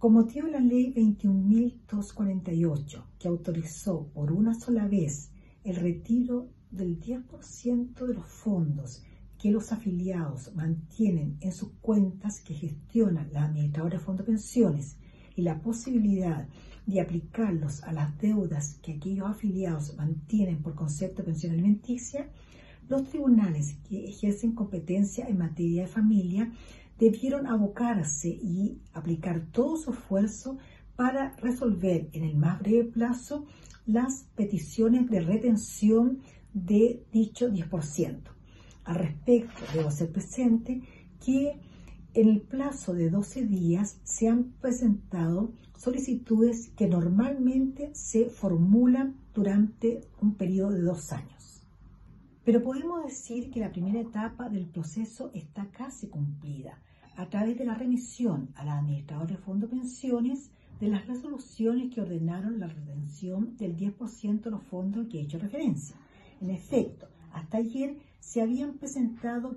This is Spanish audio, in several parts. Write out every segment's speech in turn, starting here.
Con motivo de la Ley 21.248, que autorizó por una sola vez el retiro del 10% de los fondos que los afiliados mantienen en sus cuentas que gestionan la administradora de fondos de pensiones y la posibilidad de aplicarlos a las deudas que aquellos afiliados mantienen por concepto de pensión alimenticia, los tribunales que ejercen competencia en materia de familia debieron abocarse y aplicar todo su esfuerzo para resolver en el más breve plazo las peticiones de retención de dicho 10%. Al respecto, debo hacer presente que en el plazo de 12 días se han presentado solicitudes que normalmente se formulan durante un periodo de 2 años. Pero podemos decir que la primera etapa del proceso está casi cumplida a través de la remisión a la administradora de fondos de pensiones de las resoluciones que ordenaron la retención del 10% de los fondos que he hecho referencia. En efecto, hasta ayer se habían presentado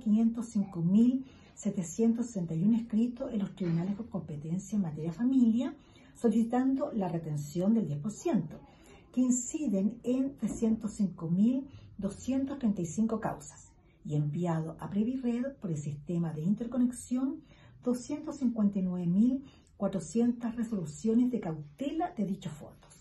505.761 escritos en los tribunales con competencia en materia de familia solicitando la retención del 10%, que inciden en 305.235 causas, y enviado a Previred por el sistema de interconexión 259.400 resoluciones de cautela de dichos fondos.